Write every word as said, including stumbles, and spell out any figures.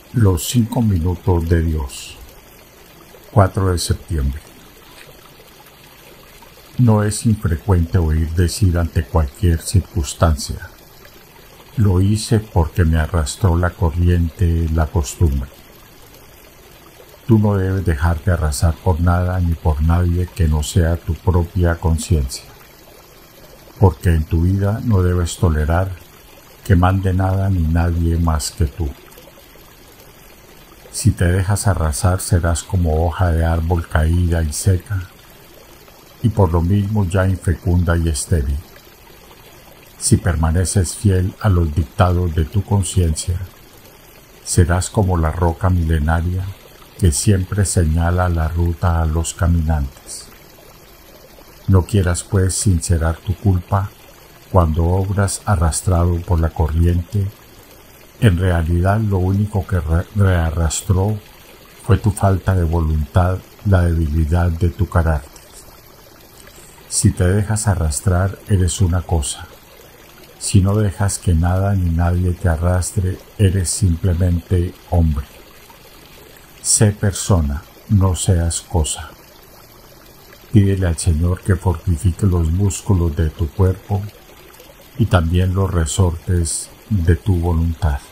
Los cinco minutos de Dios. cuatro de septiembre. No es infrecuente oír decir ante cualquier circunstancia: lo hice porque me arrastró la corriente, la costumbre. Tú no debes dejarte arrasar por nada ni por nadie que no sea tu propia conciencia, porque en tu vida no debes tolerar que mande nada ni nadie más que tú. Si te dejas arrasar, serás como hoja de árbol caída y seca, y por lo mismo ya infecunda y estéril. Si permaneces fiel a los dictados de tu conciencia, serás como la roca milenaria que siempre señala la ruta a los caminantes. No quieras, pues, sincerar tu culpa cuando obras arrastrado por la corriente. En realidad, lo único que rearrastró fue tu falta de voluntad, la debilidad de tu carácter. Si te dejas arrastrar, eres una cosa. Si no dejas que nada ni nadie te arrastre, eres simplemente hombre. Sé persona, no seas cosa. Pídele al Señor que fortifique los músculos de tu cuerpo y también los resortes de tu voluntad.